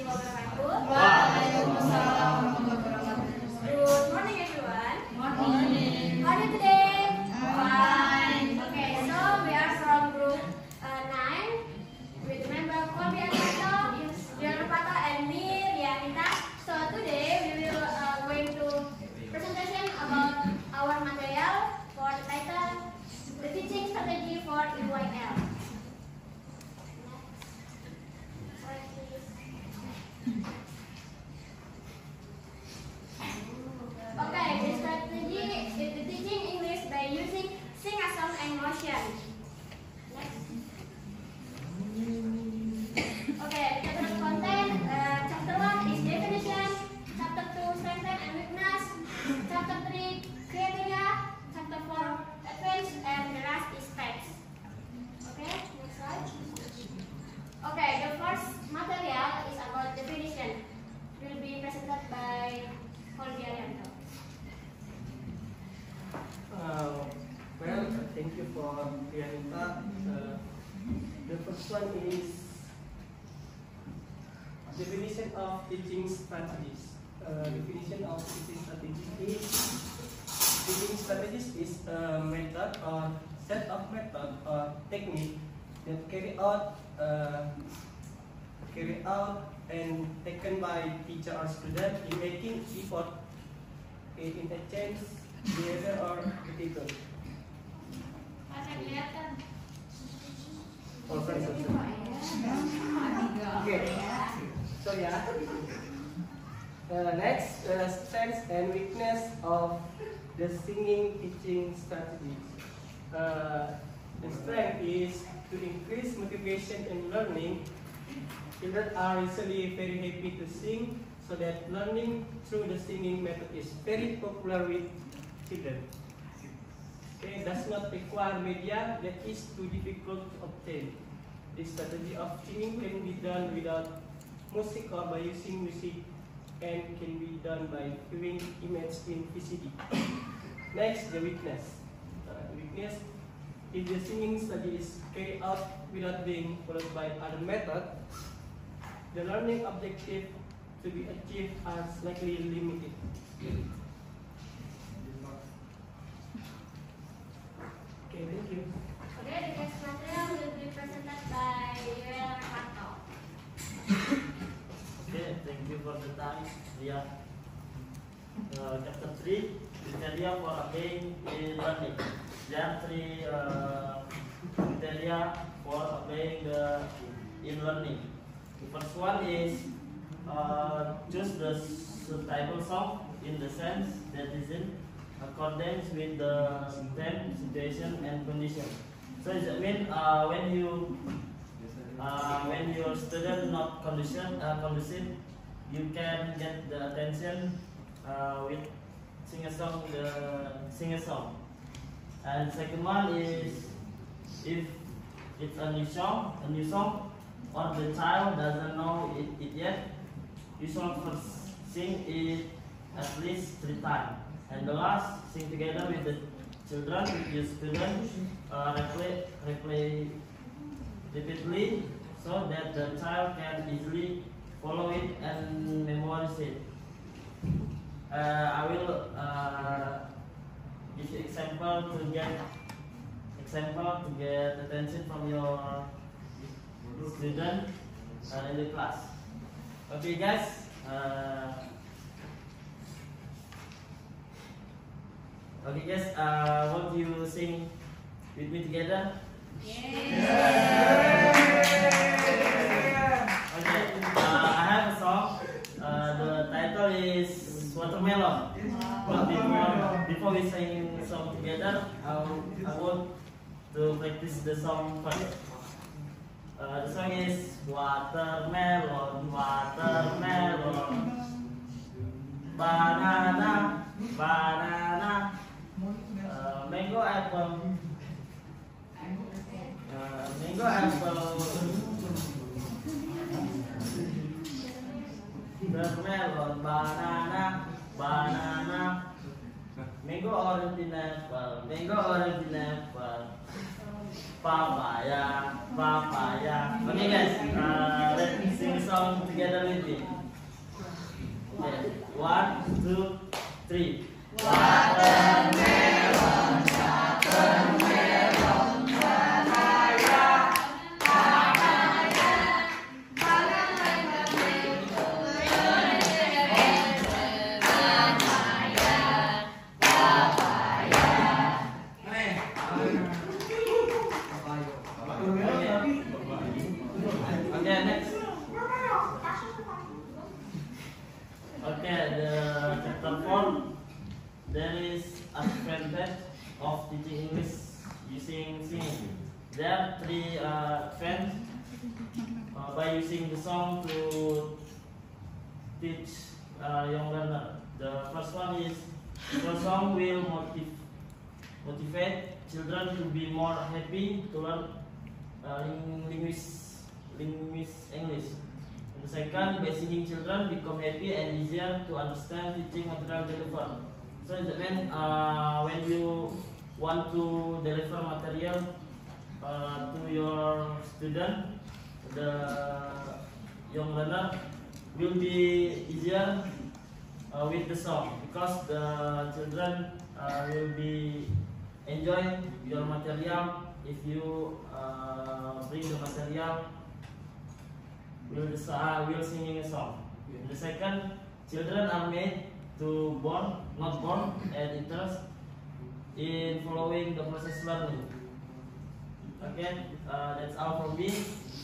wabarakatuh. Waalaikumsalam warahmatullahi wabarakatuh. Good morning, everyone. Morning. How are you today? Fine. Okay, so we are from group 9 with member Qalbi Arianto, Yoel Reparto, and me, Ria Anita. So today we will going to presentation about our material for the title The Teaching Strategy for EYL. Okay, the strategy is the teaching English by using sing a song and motion. Next. Okay, chapter content. Chapter 1 is definition. Chapter 2 strength and weakness. Chapter 3 criteria. Chapter 4 advance, and the last is facts. Okay, next slide. Okay, the first material is about definition. Will be presented by Qalbi Arianto. Well, thank you for Ria Anita. The first one is definition of teaching strategies. Definition of teaching strategies is a method or set of method or technique that carry out and taken by teacher or student in making effort in a change behavior or attitude. Okay, so yeah. Next, strengths and weakness of the singing teaching strategy. The strength is to increase motivation in learning. Children are usually very happy to sing, so that learning through the singing method is very popular with children. Okay, does not require media that is too difficult to obtain. This strategy of singing can be done without music or by using music, and can be done by viewing image in VCD. Next, the weakness. Weakness, if the singing study is carried out without being followed by other method, the learning objective to be achieved are slightly limited. Okay, thank you. Okay, the next material will be presented by Yoel Reparto. Okay, thank you for the time. Yeah. Chapter 3, criteria for obeying in learning. There are three criteria for obeying in learning. The first one is choose the suitable song in the sense that is in accordance with the time, situation, and condition. So does it mean when your student not conducive, you can get the attention with sing a song. And second one is if it's a new song, or the child doesn't know it yet, you should first sing it at least 3 times. And the last, sing together with the children, with your students, replay repeatedly, so that the child can easily follow it and memorize it. I will give you example to get attention from your student in the class. Okay, guys. Want you sing with me together? Yeah. Okay, I have a song. The title is Watermelon. But before we sing the song together, I want to practice the song first. The song is Watermelon, watermelon, banana, banana, mango apple, mango apple, watermelon, banana, banana, mango orange pineapple, mango orange pineapple. papaya, papaya. Okay guys, let's sing a song together with me. Okay, 1, 2, 3. Watermelon, watermelon, papaya, papaya, papaya, Okay, next. Okay, the chapter 4. There is a method of teaching English using singing. There are 3 trends by using the song to teach young learner. The first one is the song will motivate children to be more happy to learn English. And the second, by singing, children become happy and easier to understand teaching material delivered. So that means when you want to deliver material to your student, the young learner will be easier with the song, because the children will be enjoy your material if you bring the material will singing a song. The second, children are made to not born and interest in following the process learning. Okay, that's all from me.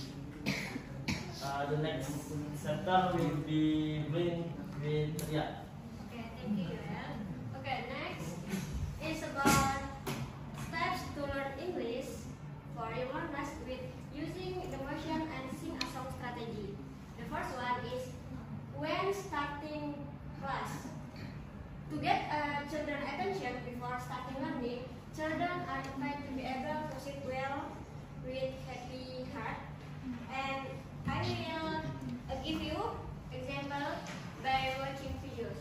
The next chapter will be bring with Ria. Okay, thank you, Yoel. Okay, next is about steps to learn English for your learners with using the motion and sing a song strategy. The first one is when starting class. To get children's attention before starting learning, children are invited to be able to sit well with happy heart. And I will give you example by watching videos.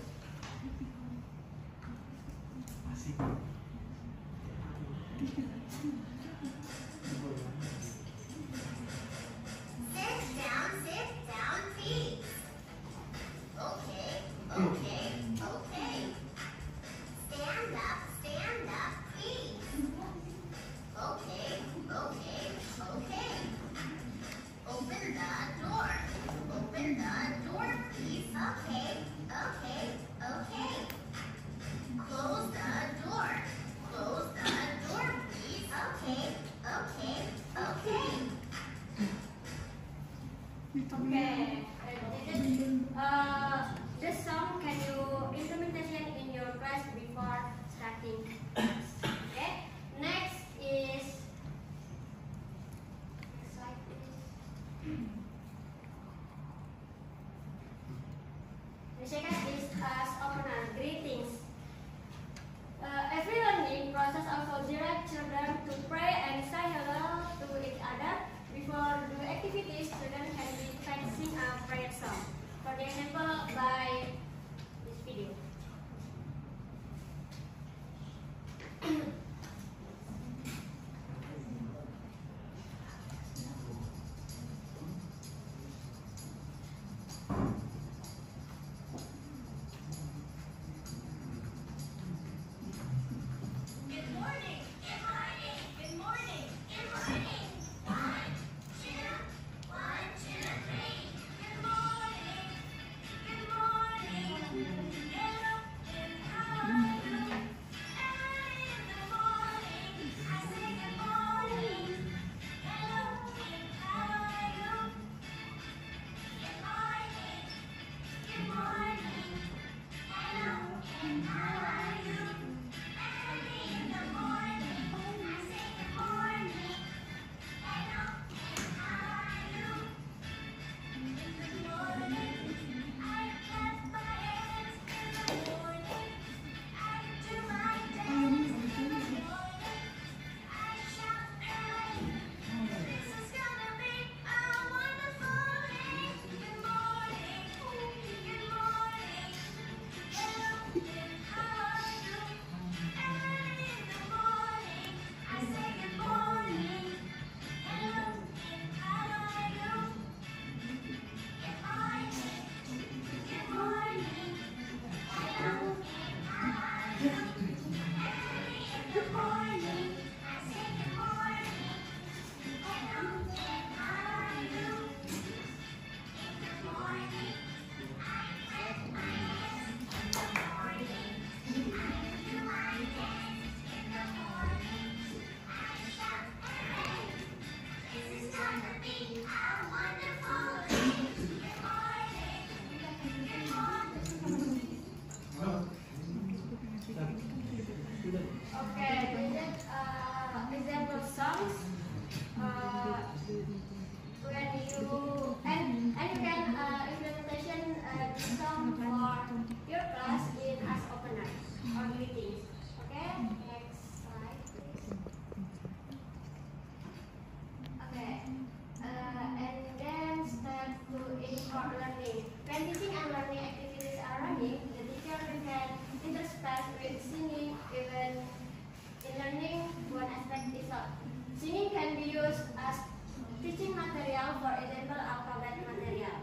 Sit down, please. Okay, okay, okay. Stand up, please. Okay, okay, okay. Open the door, please. Okay, okay, okay. Close the door, please. Okay, okay, okay. Okay, this song can you implementation in your class before starting. Okay, next is slide please. The second is as opener greetings. Every learning process also direct children to pray and say hello to each other. Before the activities, children can be practicing a prayer song. For the example, by this video. for learning. When teaching and learning activities are running, the teacher can intersperse with singing even in learning one aspect is not. Singing can be used as teaching material, for example, alphabet material.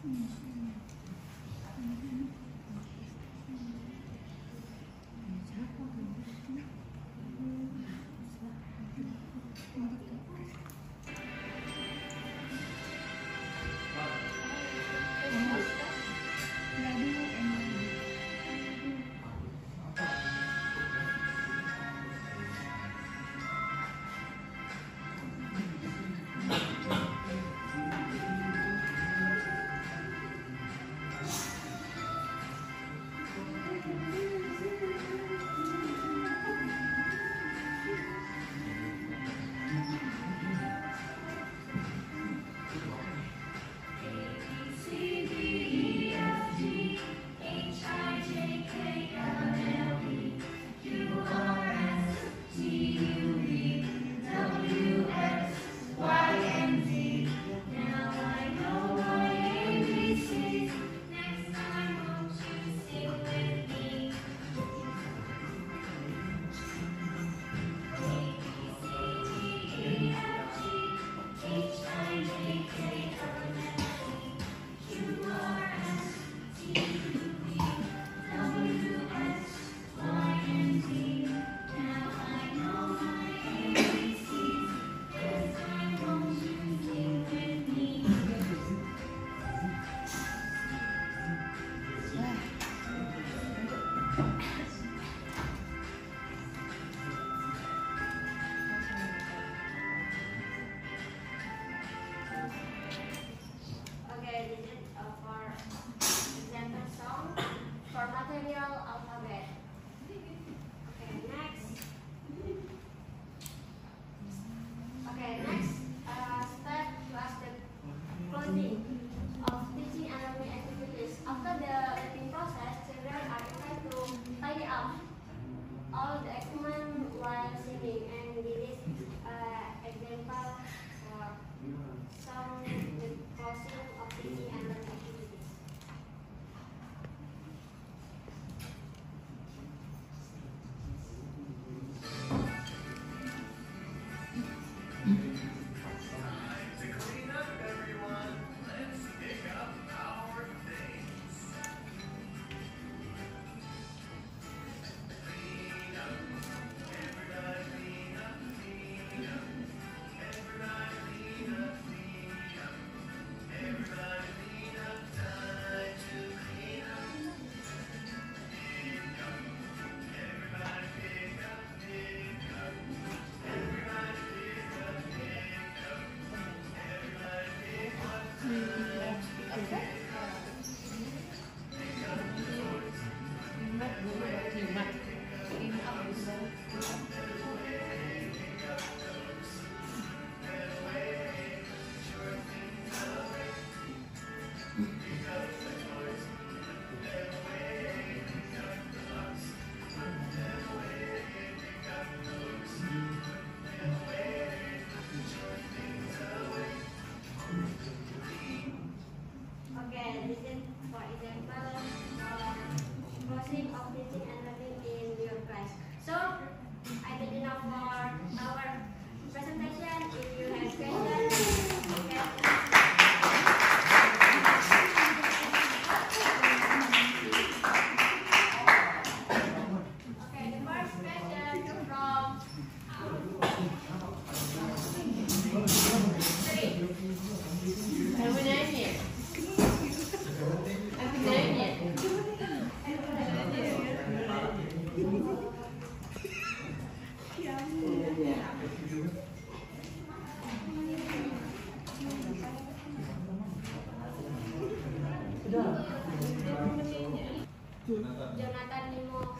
Jonathan Nemo.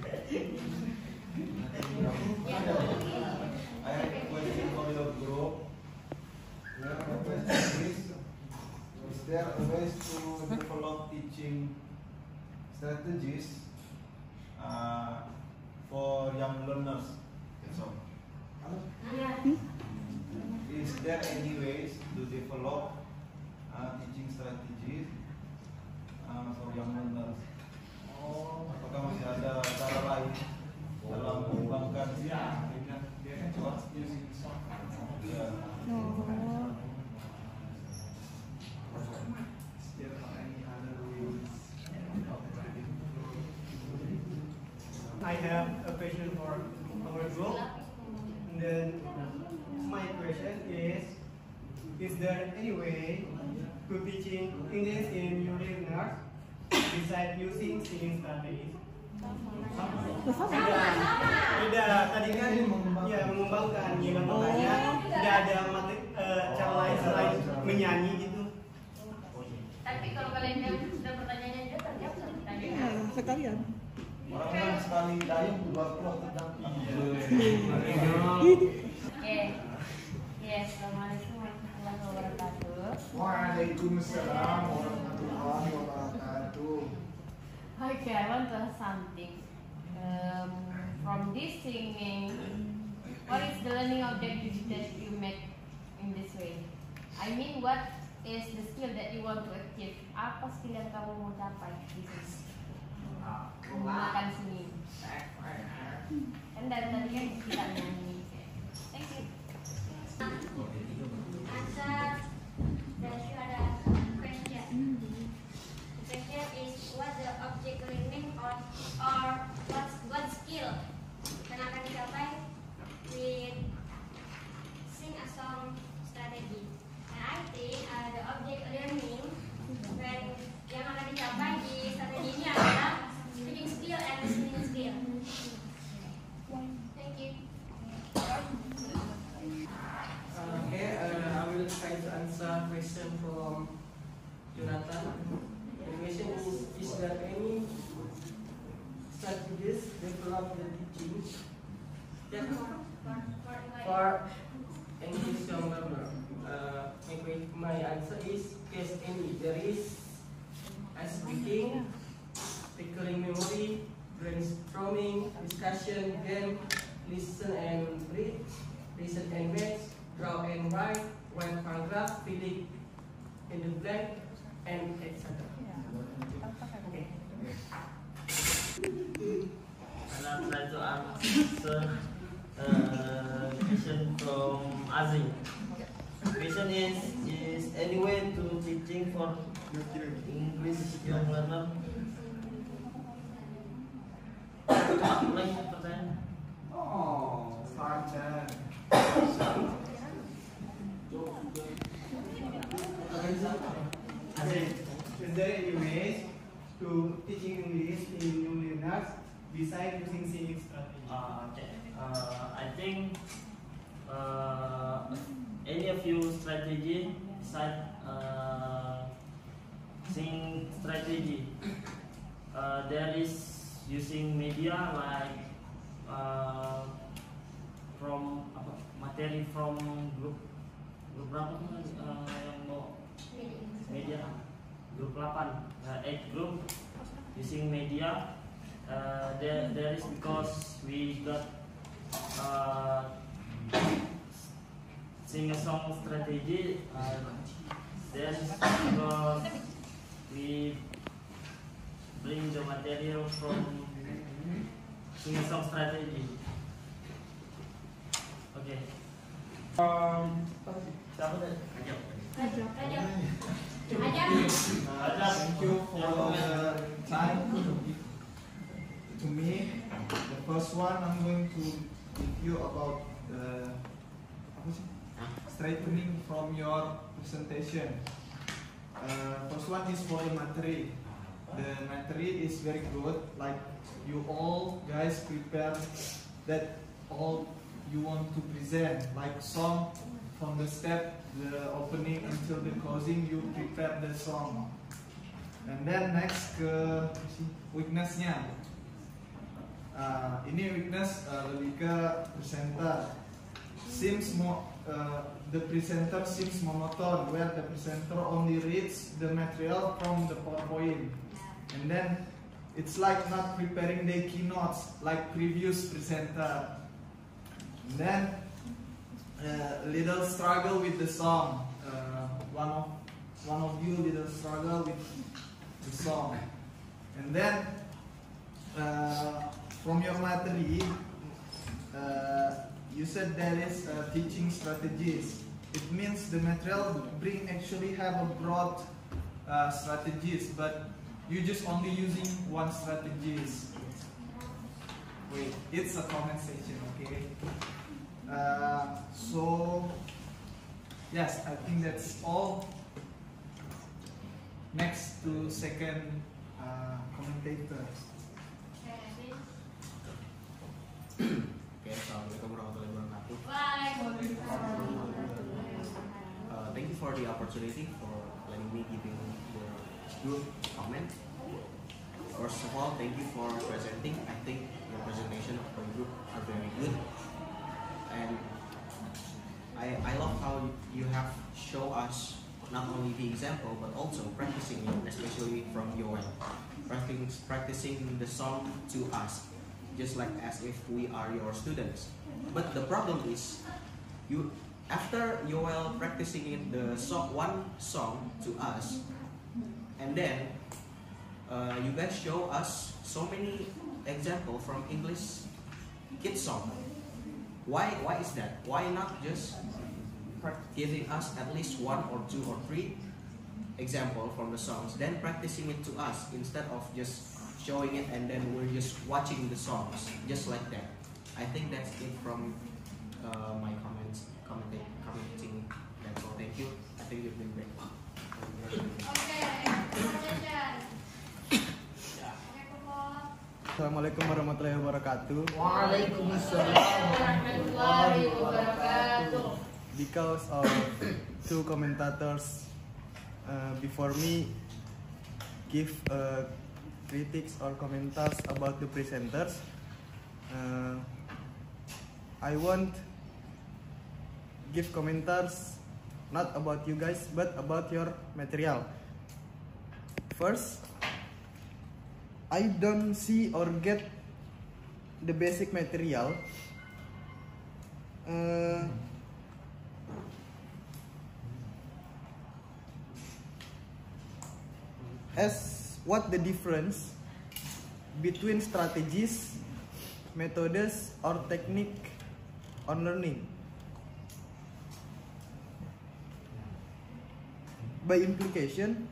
I have a question for your group. My question is there a ways to develop teaching strategies for young learners? So, is there any ways to develop teaching strategies for young learners. Apakah masih ada cara lain dalam mengembangkan I have a question for our group. And then my question is there any way to teaching English in your learners besides using singing strategies? Beda. Tadi kan ya mengembangkan, makanya tidak ada cara lain selain menyanyi gitu. Tapi kalau kalian sudah pertanyaannya juga terjawab pertanyaan. Sekalian. orang sekali dayung dua pulau terdamping. Oke. Yes, assalamualaikum warahmatullahi wabarakatuh. Waalaikumsalam warahmatullahi wabarakatuh. Okay, I want to ask something. From this singing, what is the learning objective that you make in this way? I mean, what is the skill that you want to achieve? Apa skill yang kamu mau capai di sini? Menggunakan singing. Kan dari tadi kan kita nyanyi. Thank you. Answer that you ada question. The question is what the object learning or what skill yang akan dicapai with sing a song strategy. And I think the object learning when yang akan dicapai di strategi ini adalah speaking skill and listening skill. Thank you. Okay, I will try to answer question from Jonathan. The question is there any strategies develop the teaching for English young learner? My answer is yes, any. There is speaking, recalling memory, brainstorming, discussion, game, listen and read, listen and match, draw and write paragraph, filling in the blank, and etc. Okay. I'll try to answer question from Azim. Question is any way to teaching for English young learner? Lagi pertanyaan. Oh, Sarjan. Is there any ways to teaching English in new learners besides using singing strategy? Okay. I think any of you strategy besides singing strategy, there is using media like from materi from grup berapa tuh yang mau media grup 8 8 group using media. There is because we got sing a song strategy. There is because we bring the material from sing a song strategy. Okay. Siapa tadi? Thank you for the time to me. The first one I'm going to give you about the straightening from your presentation. First one is for the material. The material is very good. Like you all guys prepare that all you want to present, like song from the step, the opening until the closing, you prepare the song. And then next ke weaknessnya. Ini weakness lebih ke presenter. Seems more the presenter seems monoton, where the presenter only reads the material from the PowerPoint, and then it's like not preparing the keynotes like previous presenter. And then little struggle with the song. One of one of you will struggle with the song, and then from your material, you said there is teaching strategies. It means the material bring actually have a broad strategies, but you just only using one strategies. Wait, it's a comment section, okay? So yes, I think that's all. Next to second commentator. Assalamualaikum warahmatullahi wabarakatuh. Waalaikumsalam. Thank you for the opportunity for letting me giving the group comment. First of all, thank you for presenting. I think your presentation of the group are very good, and I love how you have show us not only the example but also practicing it, especially from Yoel, practicing the song to us, just like as if we are your students. But the problem is, you after Yoel practicing it one song to us, and then you guys show us so many example from English kids song. Why is that? Why not just giving us at least 1 or 2 or 3 example from the songs, then practicing it to us instead of just showing it and then we're just watching the songs just like that. I think that's it from my commenting. That's all. Thank you. I think you've been great. Assalamualaikum warahmatullahi wabarakatuh. Waalaikumsalam warahmatullahi wabarakatuh. Because of 2 commentators before me give critics or commentars about the presenters, I want give commentars not about you guys but about your material. First, I don't see or get the basic material as what the difference between strategies, methods, or technique on learning. By implication,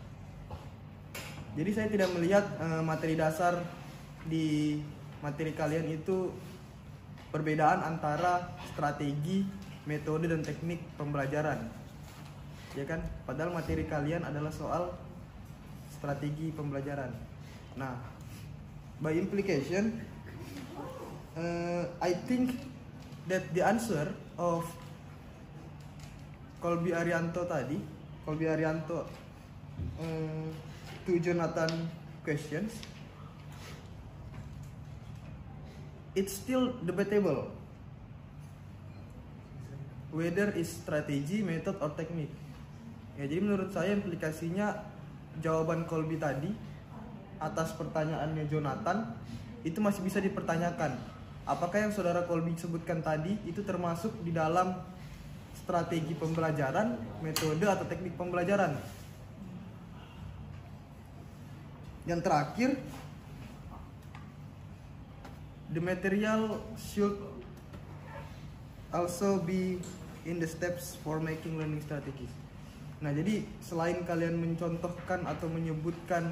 jadi saya tidak melihat materi dasar di materi kalian itu perbedaan antara strategi, metode, dan teknik pembelajaran, ya kan? Padahal materi kalian adalah soal strategi pembelajaran. Nah, by implication, I think that the answer of Qalbi Arianto to Jonathan questions, it's still debatable whether is strategi, method, or teknik. Ya, jadi menurut saya implikasinya jawaban Qalbi tadi atas pertanyaannya Jonathan itu masih bisa dipertanyakan. Apakah yang saudara Qalbi sebutkan tadi itu termasuk di dalam strategi pembelajaran, metode, atau teknik pembelajaran? Yang terakhir, the material should also be in the steps for making learning strategies. Nah, jadi selain kalian mencontohkan atau menyebutkan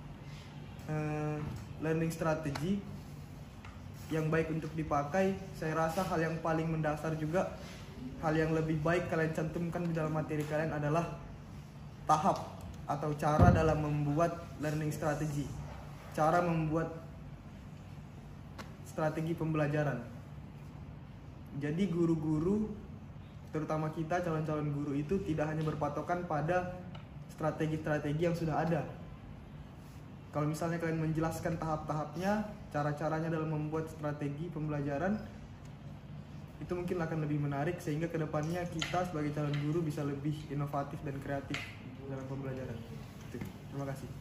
learning strategy yang baik untuk dipakai, saya rasa hal yang paling mendasar juga, hal yang lebih baik kalian cantumkan di dalam materi kalian adalah tahap atau cara dalam membuat learning strategy, cara membuat strategi pembelajaran. Jadi guru-guru, terutama kita calon-calon guru itu tidak hanya berpatokan pada strategi-strategi yang sudah ada. Kalau misalnya kalian menjelaskan tahap-tahapnya, cara-caranya dalam membuat strategi pembelajaran, itu mungkin akan lebih menarik sehingga kedepannya kita sebagai calon guru bisa lebih inovatif dan kreatif dalam pembelajaran. Terima kasih.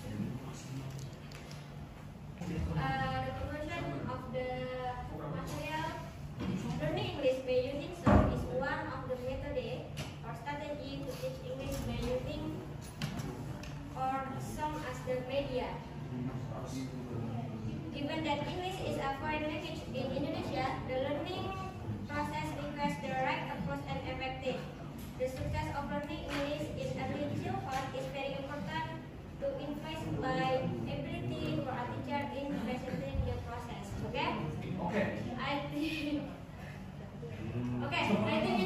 The conclusion of the material Indonesia. Given that English is a foreign language in Indonesia, the learning process requires the right approach and effective. The success of learning English in early childhood is very important to influence by ability for a teacher in presenting the process. Okay? Okay. I think. Okay, I think